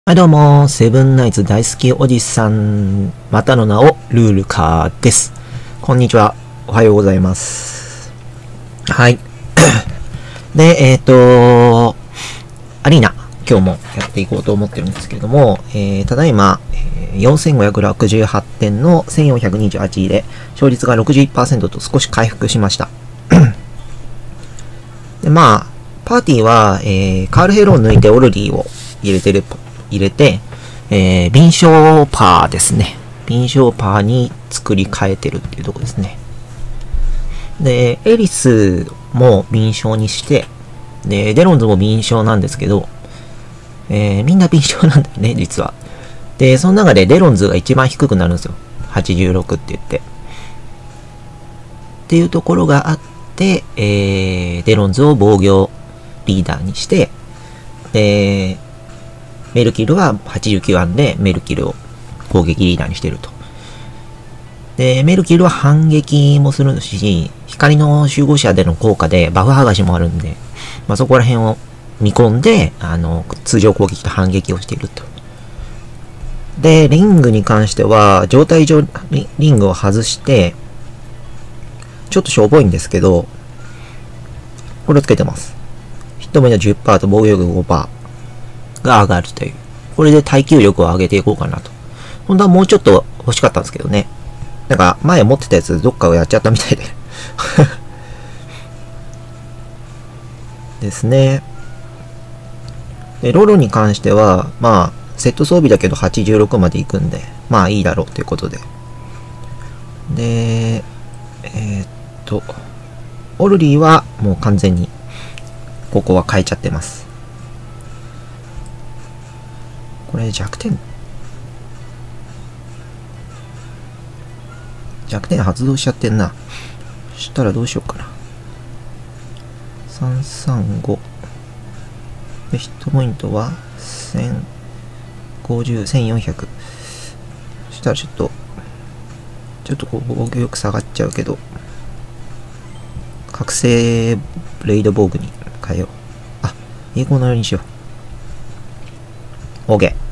はいどうも、セブンナイツ大好きおじさん、またの名をルールカーです。こんにちは、おはようございます。はい。で、アリーナ、今日もやっていこうと思ってるんですけれども、ただいま、4568点の1428で、勝率が 61% と少し回復しました。で、まあ、パーティーは、カールヘロを抜いてオルリーを入れて、敏捷パーですね。敏捷パーに作り変えてるっていうところですね。で、エリスも敏捷にして、で、デロンズも敏捷なんですけど、みんな敏捷なんだよね、実は。で、その中でデロンズが一番低くなるんですよ。86って言って。っていうところがあって、デロンズを防御リーダーにして、で、メルキルは89案でメルキルを攻撃リーダーにしてると。で、メルキルは反撃もするし、光の集合者での効果でバフ剥がしもあるんで、まあ、そこら辺を見込んで、通常攻撃と反撃をしていると。で、リングに関しては、状態上リングを外して、ちょっとしょぼいんですけど、これをつけてます。ヒット目の 10% と防御力 5%。が上がるという。これで耐久力を上げていこうかなと。本当はもうちょっと欲しかったんですけどね。なんか前持ってたやつどっかをやっちゃったみたいで。ですね。で、ロロに関しては、まあ、セット装備だけど86まで行くんで、まあいいだろうということで。で、オルリーはもう完全に、ここは変えちゃってます。これ弱点発動しちゃってんな。そしたらどうしようかな。335でヒットポイントは1050、1400。そしたらちょっとこう防御力下がっちゃうけど、覚醒ブレイド防具に変えよう。あ、栄光のようにしよう。OK。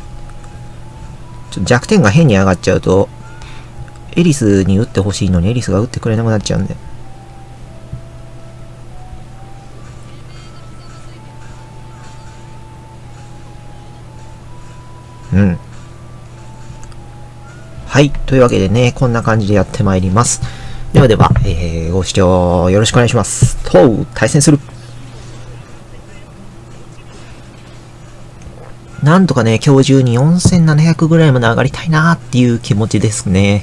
弱点が変に上がっちゃうと、エリスに打ってほしいのにエリスが打ってくれなくなっちゃうんで。うん。はい。というわけでね、こんな感じでやってまいります。ではでは、ご視聴よろしくお願いします。対戦する。なんとかね、今日中に4700ぐらいまで上がりたいなーっていう気持ちですね。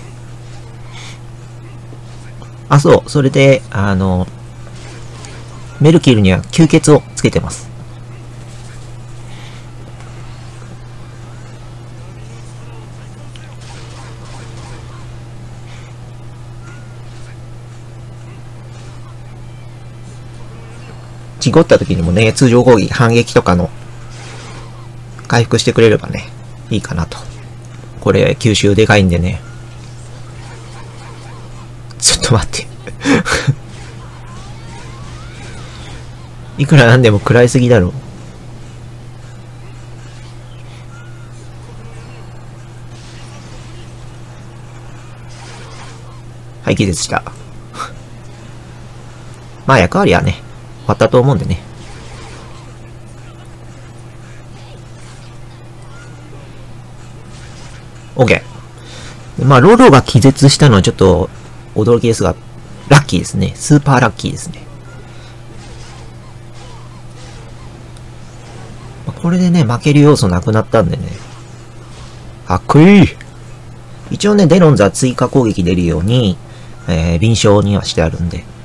あ、そう、それで、メルキルには吸血をつけてます。事故った時にもね、通常攻撃、反撃とかの回復してくれればね、いいかなと。これ、吸収でかいんでね。ちょっと待って。いくらなんでも食らいすぎだろう。はい、気絶した。まあ役割はね、終わったと思うんでね。OK。まあ、ロロが気絶したのはちょっと驚きですが、ラッキーですね。スーパーラッキーですね。これでね、負ける要素なくなったんでね。かっこいい。一応ね、デロンズは追加攻撃出るように、敏捷にはしてあるんで。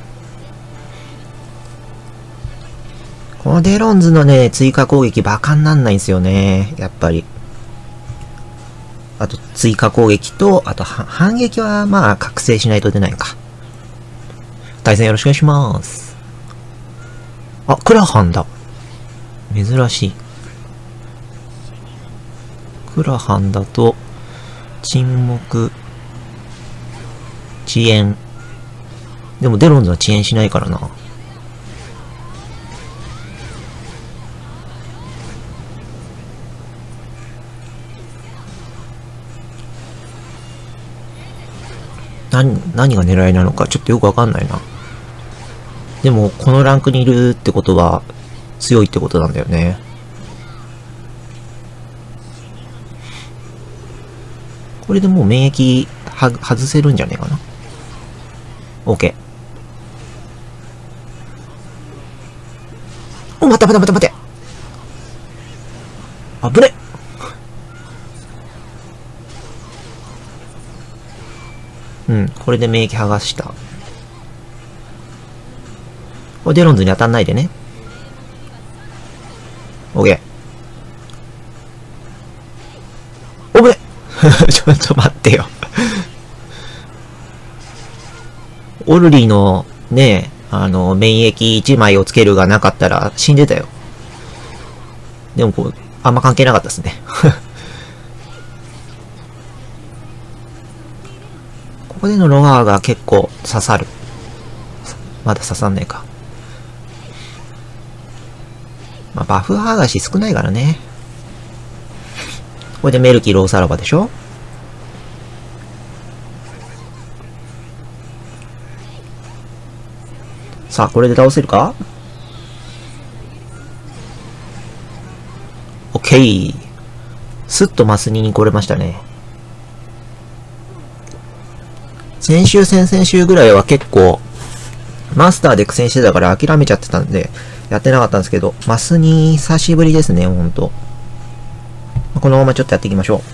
このデロンズのね、追加攻撃バカになんないんですよね。やっぱり。あと、追加攻撃と、あと、反撃は、まあ、覚醒しないと出ないか。対戦よろしくお願いします。あ、クラハンだ。珍しい。クラハンだと、沈黙、遅延。でも、デロンズは遅延しないからな。 何が狙いなのかちょっとよくわかんないな。でも、このランクにいるってことは、強いってことなんだよね。これでもう免疫外せるんじゃねえかな。OK。お、待って。あぶね。うん、これで免疫剥がした。これデロンズに当たんないでね。OK。おぶねちょっと待ってよオルリーのね、免疫1枚をつけるがなかったら死んでたよ。でもこう、あんま関係なかったですね。ここでのロガーが結構刺さる。まだ刺さんないか。まあ、バフ剥がし少ないからね。これでメルキローさらばでしょ。さあ、これで倒せるか？ OK。スッとマス2に来れましたね。先週、先々週ぐらいは結構、マスターで苦戦してたから諦めちゃってたんで、やってなかったんですけど、マス2久しぶりですね、ほんと。このままちょっとやっていきましょう。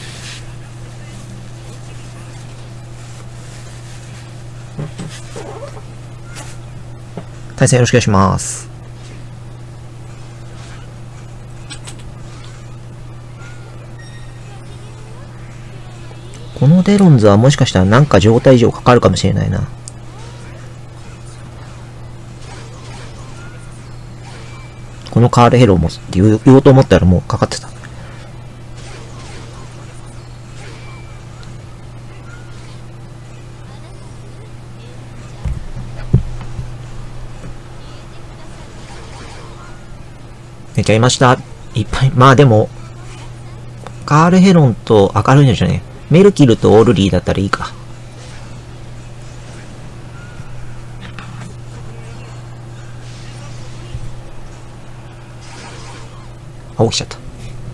対戦よろしくお願いします。このデロンズはもしかしたらなんか状態異常かかるかもしれないな。このカールヘロもって言おうと思ったらもうかかってた。寝ちゃいました。いっぱい。まあでも、カールヘロンと明るいんじゃねえ。メルキルとオールリーだったらいいか。あ、起きちゃった。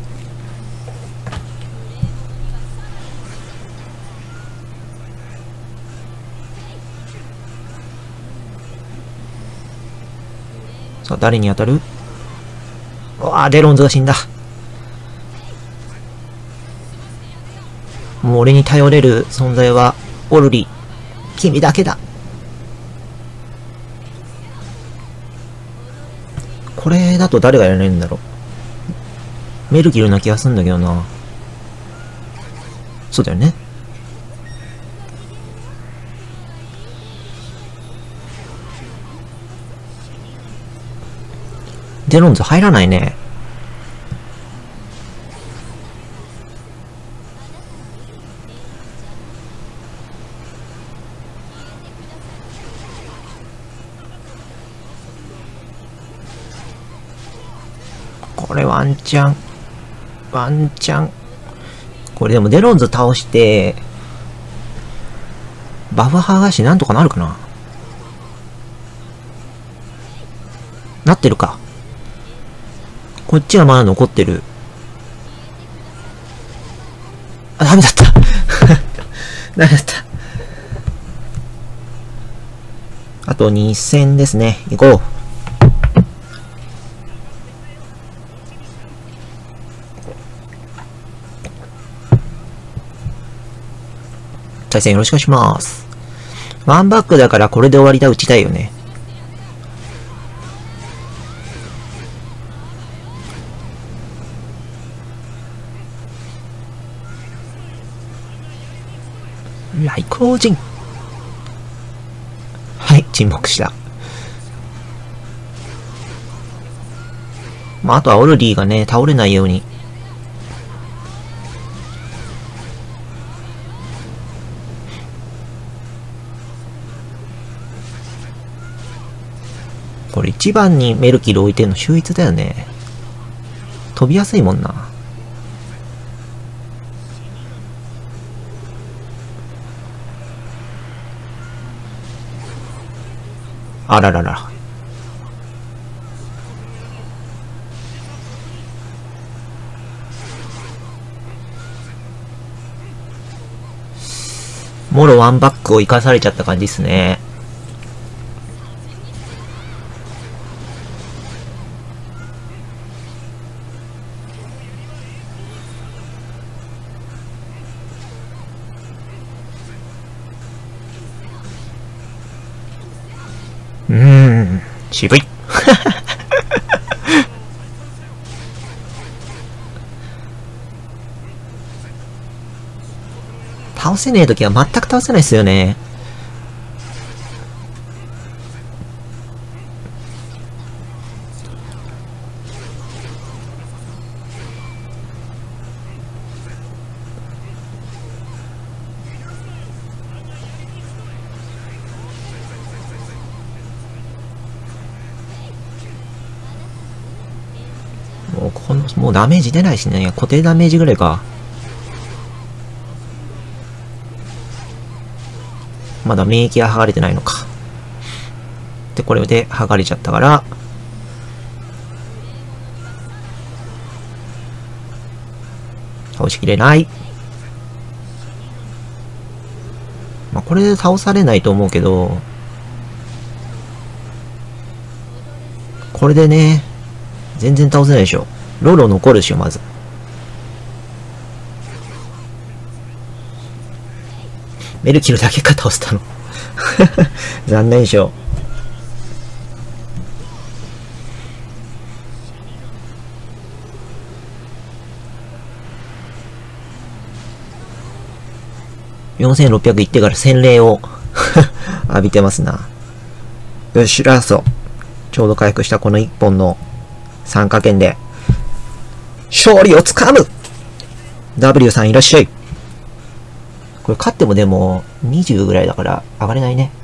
さあ、誰に当たる？うわあ、デロンズが死んだ。もう俺に頼れる存在は、オルリー。君だけだ。これだと誰がやれるんだろう。メルキルな気がするんだけどな。そうだよね。デロンズ入らないね。これワンチャン。これでもデロンズ倒して、バフ剥がしなんとかなるかな？なってるか。こっちはまだ残ってる。あ、ダメだった。ダメだった。あと2戦ですね。行こう。対戦よろしくお願いします。ワンバックだからこれで終わりだ、打ちたいよね。来光人。はい、沈黙した。まあ、あとはオルリーがね、倒れないように。これ一番にメルキル置いてんの秀逸だよね。飛びやすいもんな。 あららら。もろワンバックを生かされちゃった感じですね。渋い。倒せねえときは全く倒せないですよね。もうダメージ出ないしね。固定ダメージぐらいか。まだ免疫が剥がれてないのか。で、これで剥がれちゃったから、倒しきれない。まあ、これで倒されないと思うけど、これでね、全然倒せないでしょ。ロロ残るでしょ、まず。メルキルだけか倒したの。残念でしょ。4600いってから洗礼を浴びてますな。よし、ラスト。ちょうど回復したこの1本の参加券で、勝利をつかむ !W さんいらっしゃい。これ勝ってもでも20ぐらいだから上がれないね。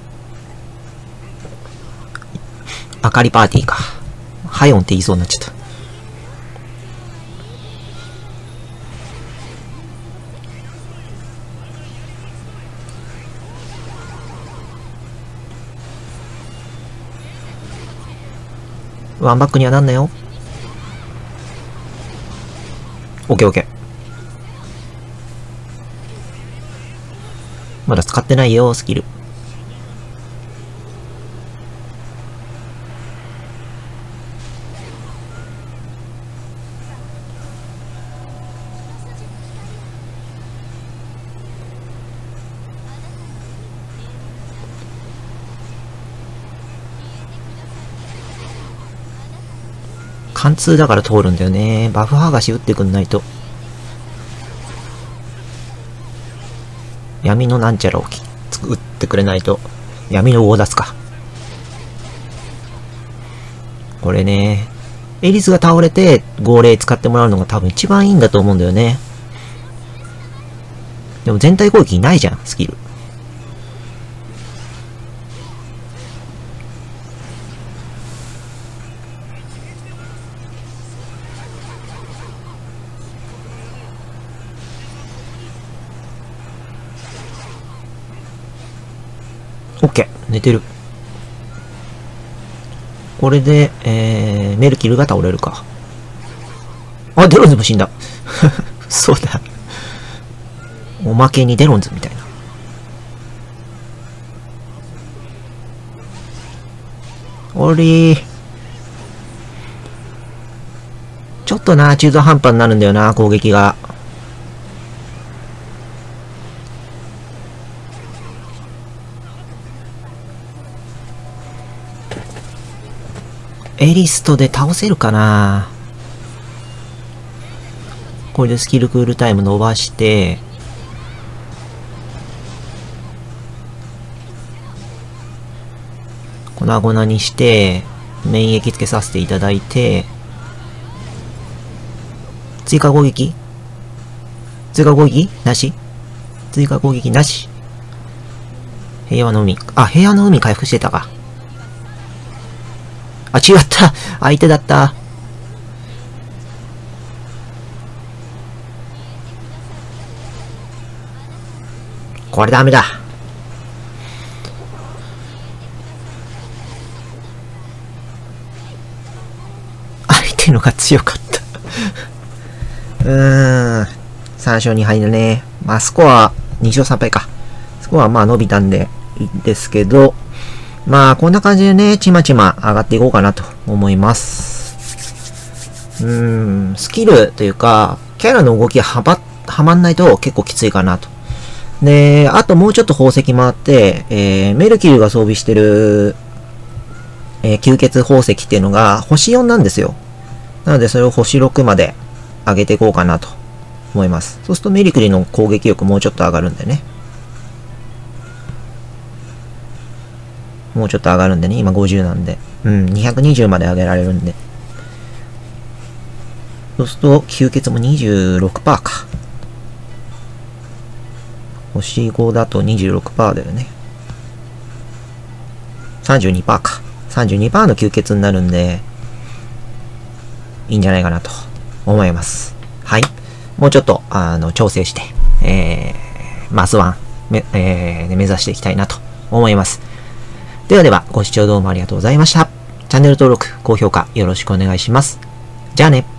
明かりパーティーか。ハヨンって言いそうになっちゃった。ワンバックにはなんなよ。オッケーオッケー。まだ使ってないよ、スキル。貫通だから通るんだよね。バフ剥がし打ってくんないと。闇のなんちゃらを打ってくれないと。闇の棒出すか。これね。エリスが倒れて号令使ってもらうのが多分一番いいんだと思うんだよね。でも全体攻撃ないじゃん、スキル。オッケー、寝てる。これで、メルキルが倒れるか。あ、デロンズも死んだ。そうだ。おまけにデロンズみたいな。おりー。ちょっとな、中途半端になるんだよな、攻撃が。エリストで倒せるかな。これでスキルクールタイム伸ばして、粉々にして、免疫つけさせていただいて、追加攻撃なし追加攻撃なし。平和の海。あ、平和の海回復してたか。あ、違った。相手だった。これダメだ。 のが強かった。3勝2敗だね。まあ、スコア2勝3敗か。スコアはまあ伸びたんでいいんですけど、まあ、こんな感じでね、ちまちま上がっていこうかなと思います。スキルというか、キャラの動きがはまんないと結構きついかなと。で、あともうちょっと宝石回って、メルキルが装備してる、吸血宝石っていうのが星4なんですよ。なのでそれを星6まで上げていこうかなと思います。そうするとメルキルの攻撃力もうちょっと上がるんでね。もうちょっと上がるんでね。今50なんで。220まで上げられるんで。そうすると、吸血も 26% か。星5だと 26% だよね。32% か。32% の吸血になるんで、いいんじゃないかなと思います。はい。もうちょっと、調整して、マス1、目指していきたいなと思います。ではでは、ご視聴どうもありがとうございました。チャンネル登録、高評価よろしくお願いします。じゃあね。